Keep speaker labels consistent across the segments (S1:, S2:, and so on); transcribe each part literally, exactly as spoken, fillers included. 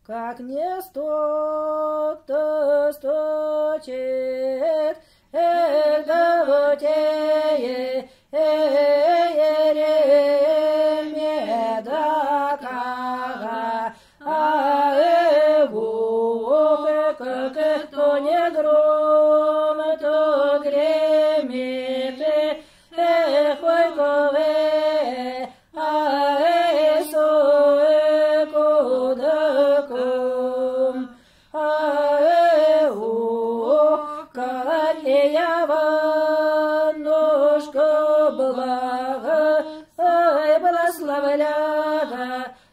S1: как не стот-то сточит, Эгавотее, Эремедакага, а его, как то не гром, то гремит, эхой кове, а эсо кудаком, а эо, калеява ножка блага, ай благословляга,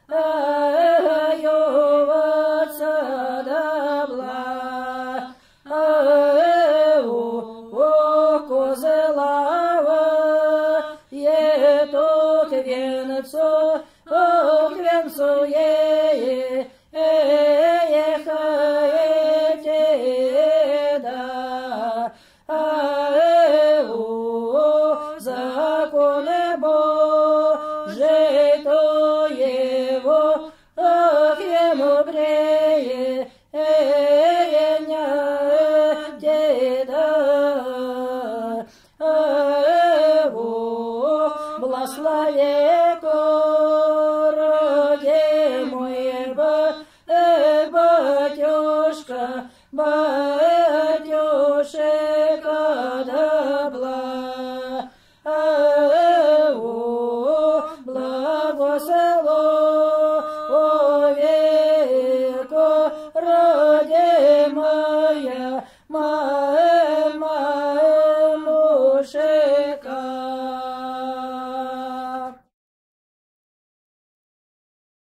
S1: Венцо, о, венцо, е, ехаете, да, а, о, законе Божий, то его, ох, ему бреє, еня, деда, благослови короде мой, батюшка, батюшка.